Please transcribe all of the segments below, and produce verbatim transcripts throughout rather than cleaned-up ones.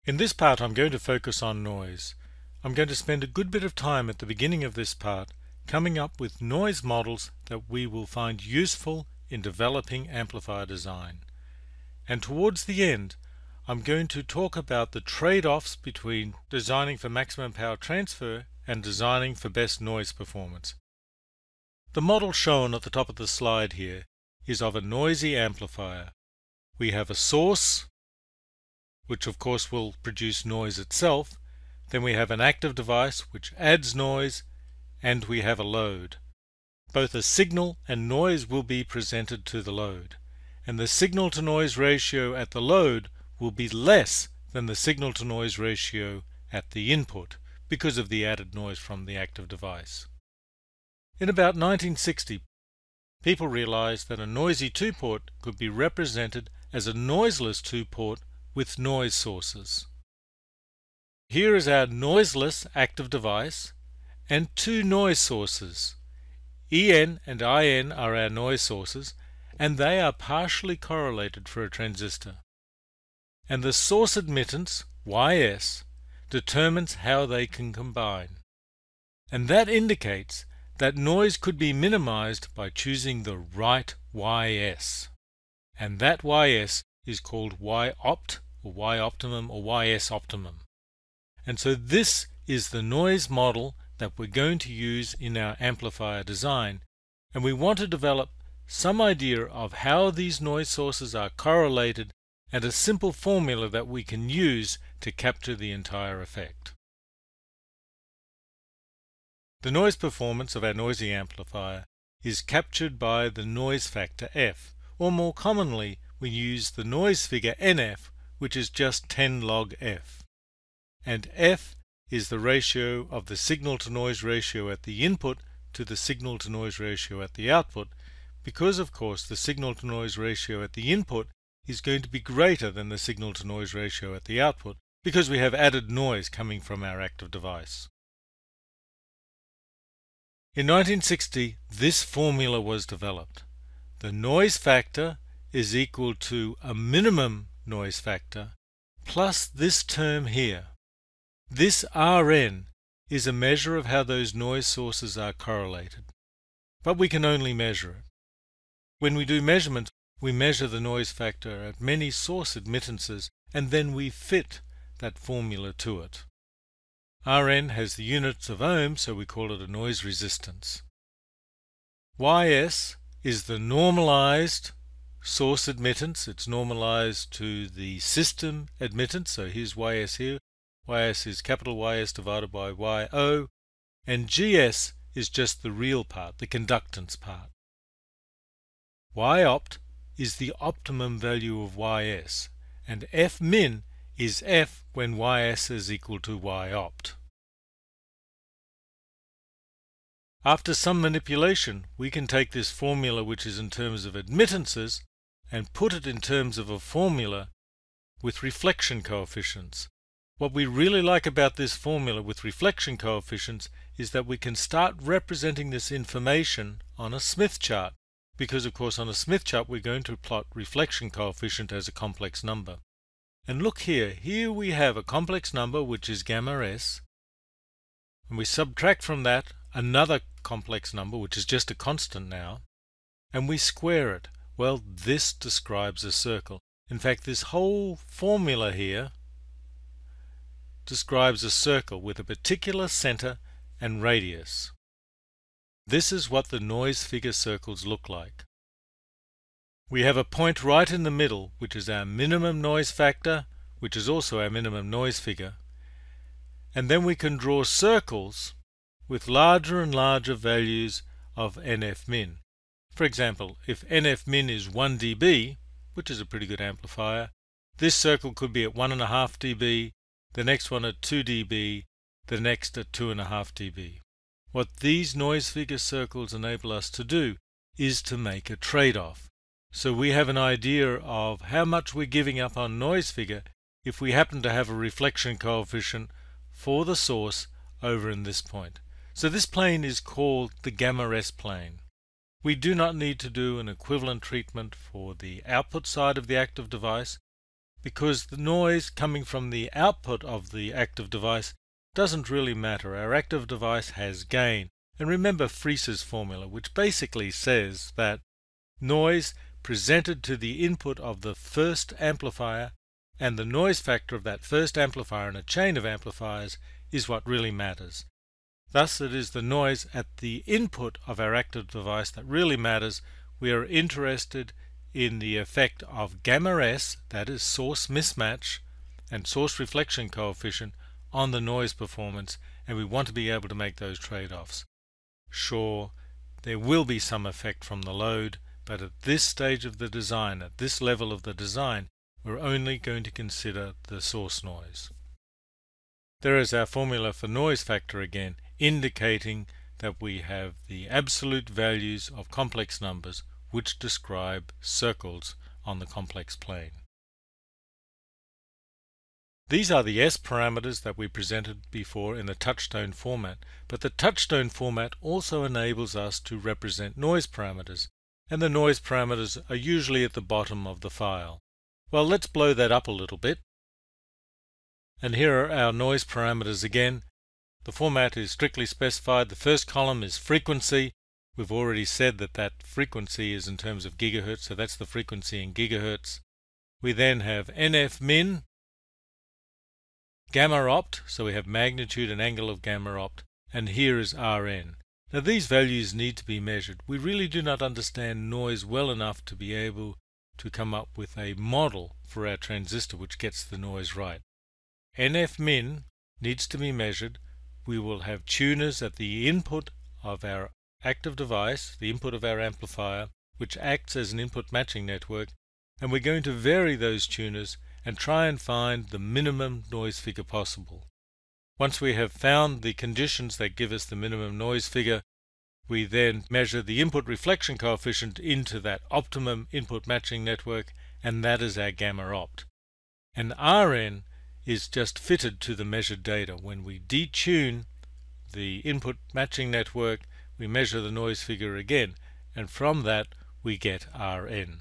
In this part I'm going to focus on noise. I'm going to spend a good bit of time at the beginning of this part coming up with noise models that we will find useful in developing amplifier design. And towards the end I'm going to talk about the trade-offs between designing for maximum power transfer and designing for best noise performance. The model shown at the top of the slide here is of a noisy amplifier. We have a source, which of course will produce noise itself. Then we have an active device which adds noise, and we have a load. Both a signal and noise will be presented to the load, and the signal to noise ratio at the load will be less than the signal to noise ratio at the input because of the added noise from the active device. In about nineteen sixty, people realized that a noisy two-port could be represented as a noiseless two-port with noise sources. Here is our noiseless active device and two noise sources. E N and I N are our noise sources, and they are partially correlated for a transistor. And the source admittance, Y S, determines how they can combine. And that indicates that noise could be minimized by choosing the right Y S. And that Y S is called Y opt, or Y optimum, or Y S optimum. And so this is the noise model that we're going to use in our amplifier design, and we want to develop some idea of how these noise sources are correlated and a simple formula that we can use to capture the entire effect. The noise performance of our noisy amplifier is captured by the noise factor F, or more commonly we use the noise figure N F, which is just ten log F. And F is the ratio of the signal to noise ratio at the input to the signal to noise ratio at the output, because of course the signal to noise ratio at the input is going to be greater than the signal to noise ratio at the output because we have added noise coming from our active device. In nineteen sixty, this formula was developed. The noise factor is equal to a minimum noise factor plus this term here. This R N is a measure of how those noise sources are correlated, but we can only measure it. When we do measurement, we measure the noise factor at many source admittances, and then we fit that formula to it. R N has the units of ohms, so we call it a noise resistance. Y S is the normalized source admittance. It's normalized to the system admittance, so here's Y S here. Y S is capital Y S divided by Y O, and G S is just the real part, the conductance part. Y opt is the optimum value of Y S, and F min is F when Y S is equal to Y opt. After some manipulation, we can take this formula, which is in terms of admittances, and put it in terms of a formula with reflection coefficients. What we really like about this formula with reflection coefficients is that we can start representing this information on a Smith chart, because of course on a Smith chart we're going to plot reflection coefficient as a complex number. And look here, here we have a complex number which is gamma S, and we subtract from that another complex number which is just a constant now, and we square it. Well, this describes a circle. In fact, this whole formula here describes a circle with a particular center and radius. This is what the noise figure circles look like. We have a point right in the middle, which is our minimum noise factor, which is also our minimum noise figure. And then we can draw circles with larger and larger values of N F min. For example, if N F min is one D B, which is a pretty good amplifier, this circle could be at one point five D B, the next one at two D B, the next at two point five D B. What these noise figure circles enable us to do is to make a trade-off. So we have an idea of how much we're giving up on noise figure if we happen to have a reflection coefficient for the source over in this point. So this plane is called the gamma S plane. We do not need to do an equivalent treatment for the output side of the active device, because the noise coming from the output of the active device doesn't really matter. Our active device has gain. And remember Fries's formula, which basically says that noise presented to the input of the first amplifier and the noise factor of that first amplifier in a chain of amplifiers is what really matters. Thus, it is the noise at the input of our active device that really matters. We are interested in the effect of gamma S, that is source mismatch, and source reflection coefficient on the noise performance, and we want to be able to make those trade-offs. Sure, there will be some effect from the load, but at this stage of the design, at this level of the design, we're only going to consider the source noise. There is our formula for noise factor again, indicating that we have the absolute values of complex numbers which describe circles on the complex plane. These are the S parameters that we presented before in the touchstone format, but the touchstone format also enables us to represent noise parameters, and the noise parameters are usually at the bottom of the file. Well, let's blow that up a little bit. And here are our noise parameters again. The format is strictly specified. The first column is frequency. We've already said that that frequency is in terms of gigahertz, so that's the frequency in gigahertz. We then have N F min, gamma opt, so we have magnitude and angle of gamma opt, and here is R N. Now these values need to be measured. We really do not understand noise well enough to be able to come up with a model for our transistor which gets the noise right. N F min needs to be measured. We will have tuners at the input of our active device, the input of our amplifier, which acts as an input matching network, and we're going to vary those tuners and try and find the minimum noise figure possible. Once we have found the conditions that give us the minimum noise figure, we then measure the input reflection coefficient into that optimum input matching network, and that is our gamma opt. And R N is just fitted to the measured data. When we detune the input matching network, we measure the noise figure again, and from that we get R N.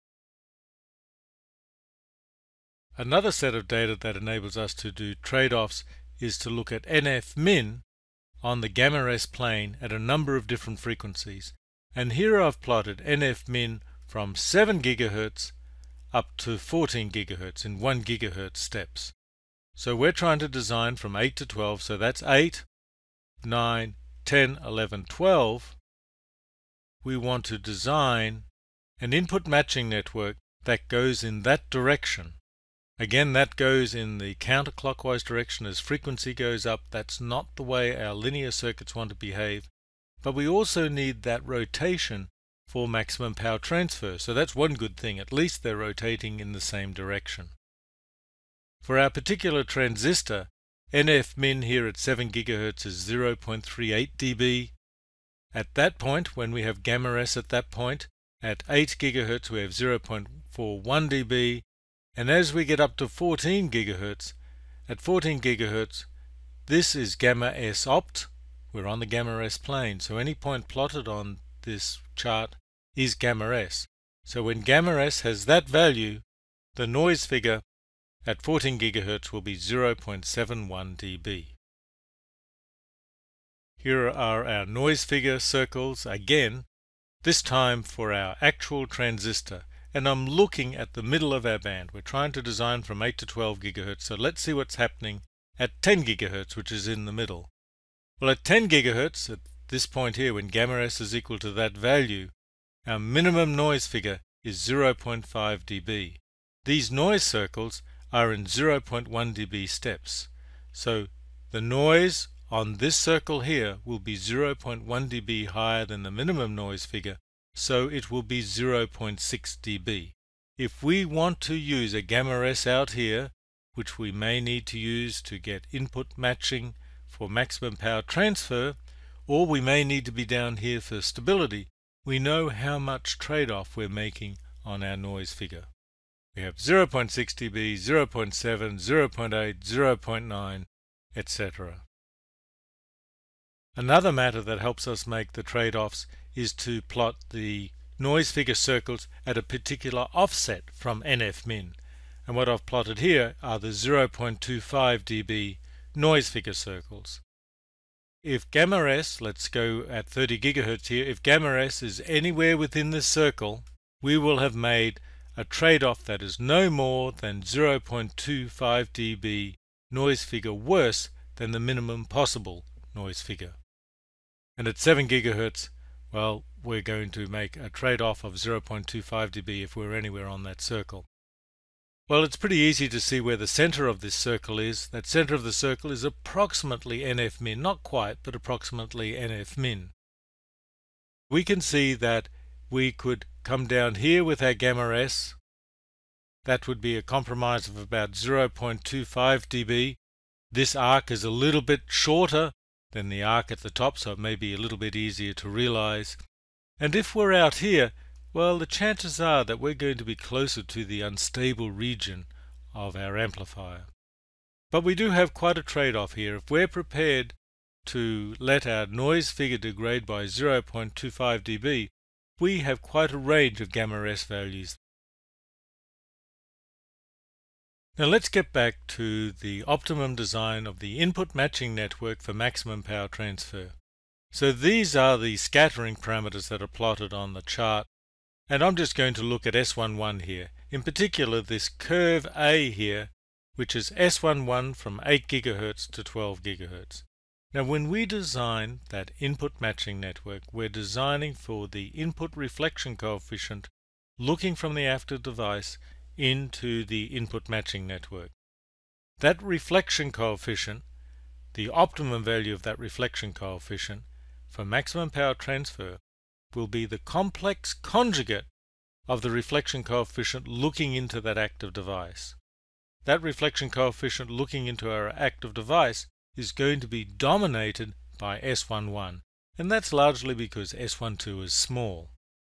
Another set of data that enables us to do trade-offs is to look at N F min on the gamma S plane at a number of different frequencies. And here I've plotted N F min from seven gigahertz up to fourteen gigahertz in one gigahertz steps. So we're trying to design from eight to twelve, so that's eight, nine, ten, eleven, twelve. We want to design an input matching network that goes in that direction. Again, that goes in the counterclockwise direction as frequency goes up. That's not the way our linear circuits want to behave. But we also need that rotation for maximum power transfer. So that's one good thing. At least they're rotating in the same direction. For our particular transistor, N F min here at seven gigahertz is zero point three eight d B. At that point, when we have gamma S at that point, at eight gigahertz we have zero point four one d B. And as we get up to fourteen gigahertz, at fourteen gigahertz, this is gamma S opt. We're on the gamma S plane, so any point plotted on this chart is gamma S. So when gamma S has that value, the noise figure at fourteen gigahertz will be zero point seven one d B. Here are our noise figure circles again, this time for our actual transistor. And I'm looking at the middle of our band. We're trying to design from eight to twelve gigahertz, so let's see what's happening at ten gigahertz, which is in the middle. Well, at ten gigahertz, at this point here, when gamma S is equal to that value, our minimum noise figure is zero point five d B. These noise circles are in zero point one d B steps. So the noise on this circle here will be zero point one d B higher than the minimum noise figure, so it will be zero point six d B. If we want to use a gamma S out here, which we may need to use to get input matching for maximum power transfer, or we may need to be down here for stability, we know how much trade-off we're making on our noise figure. We have zero point six d B, zero point seven, zero point eight, zero point nine, et cetera. Another matter that helps us make the trade-offs is to plot the noise figure circles at a particular offset from N F min. and what I've plotted here are the zero point two five D B noise figure circles. If gamma S, let's go at thirty gigahertz here, if gamma S is anywhere within this circle, we will have made a trade-off that is no more than zero point two five D B noise figure worse than the minimum possible noise figure. And at seven gigahertz, well, we're going to make a trade-off of zero point two five D B if we're anywhere on that circle. Well, it's pretty easy to see where the center of this circle is. That center of the circle is approximately N F min, not quite, but approximately N F min. We can see that we could come down here with our gamma S. That would be a compromise of about zero point two five D B. This arc is a little bit shorter than the arc at the top, so it may be a little bit easier to realize. And if we're out here, well, the chances are that we're going to be closer to the unstable region of our amplifier. But we do have quite a trade-off here. If we're prepared to let our noise figure degrade by zero point two five D B, we have quite a range of gamma S values. Now let's get back to the optimum design of the input matching network for maximum power transfer. So these are the scattering parameters that are plotted on the chart, and I'm just going to look at S eleven here. In particular, this curve A here, which is S eleven from eight gigahertz to twelve gigahertz. Now when we design that input matching network, we're designing for the input reflection coefficient looking from the active device into the input matching network. That reflection coefficient, the optimum value of that reflection coefficient for maximum power transfer, will be the complex conjugate of the reflection coefficient looking into that active device. That reflection coefficient looking into our active device is going to be dominated by S eleven, and that's largely because S twelve is small.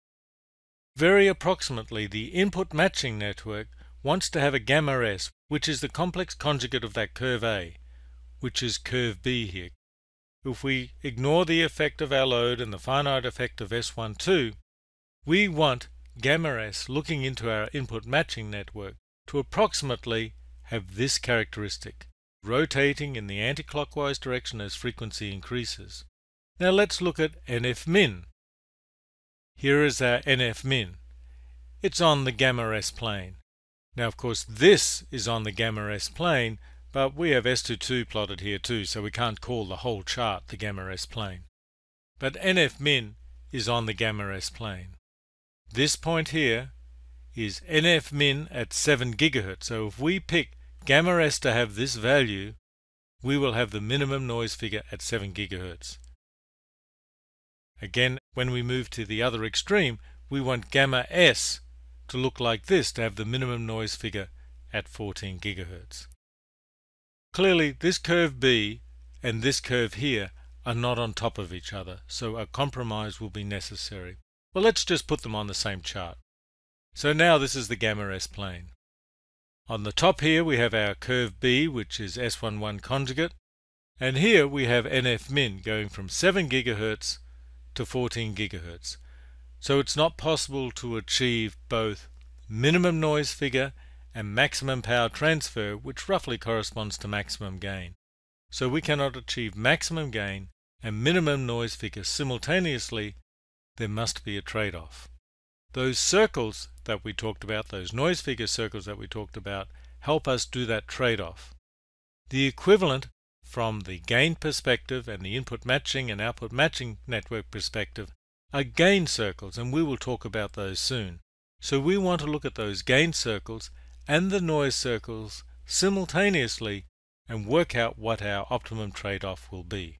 Very approximately, the input matching network wants to have a gamma S, which is the complex conjugate of that curve A, which is curve B here. If we ignore the effect of our load and the finite effect of S twelve, we want gamma S looking into our input matching network to approximately have this characteristic, rotating in the anticlockwise direction as frequency increases. Now let's look at N F min. Here is our N F min. It's on the gamma S plane. Now of course this is on the gamma S plane, but we have S twenty-two plotted here too, so we can't call the whole chart the gamma S plane. But N F min is on the gamma S plane. This point here is N F min at seven gigahertz, so if we pick gamma S to have this value, we will have the minimum noise figure at seven gigahertz. Again, when we move to the other extreme, we want gamma S to look like this to have the minimum noise figure at fourteen gigahertz. Clearly, this curve B and this curve here are not on top of each other, so a compromise will be necessary. Well, let's just put them on the same chart. So now this is the gamma S plane. On the top here we have our curve B, which is S eleven conjugate, and here we have N F min going from seven gigahertz to fourteen gigahertz. So it's not possible to achieve both minimum noise figure and maximum power transfer, which roughly corresponds to maximum gain. So we cannot achieve maximum gain and minimum noise figure simultaneously. There must be a trade-off. Those circles that we talked about, those noise figure circles that we talked about, help us do that trade-off. The equivalent from the gain perspective and the input matching and output matching network perspective are gain circles, and we will talk about those soon. So we want to look at those gain circles and the noise circles simultaneously and work out what our optimum trade-off will be.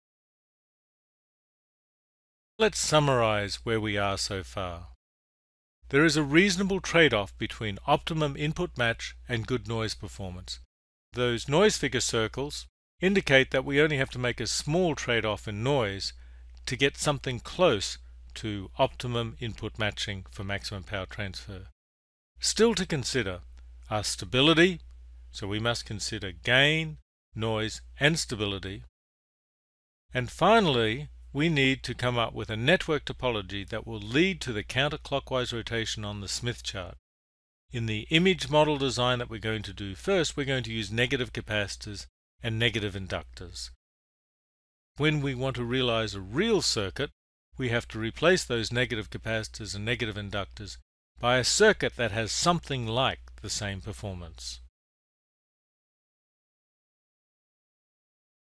Let's summarize where we are so far. There is a reasonable trade-off between optimum input match and good noise performance. Those noise figure circles indicate that we only have to make a small trade-off in noise to get something close to optimum input matching for maximum power transfer. Still to consider are stability, so we must consider gain, noise, and stability. And finally, we need to come up with a network topology that will lead to the counterclockwise rotation on the Smith chart. In the image model design that we're going to do first, we're going to use negative capacitors and negative inductors. When we want to realize a real circuit, we have to replace those negative capacitors and negative inductors by a circuit that has something like the same performance.